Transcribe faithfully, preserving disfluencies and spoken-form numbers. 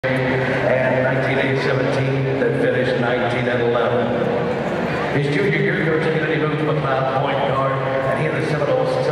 and nineteen seventeen that finished nineteen and eleven. His junior year, he was taking any move to Mccloud point guard, and he and the Seminoles